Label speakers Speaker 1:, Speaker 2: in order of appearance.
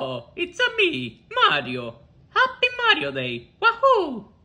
Speaker 1: Oh, it's a me, Mario. Happy Mario Day. Wahoo!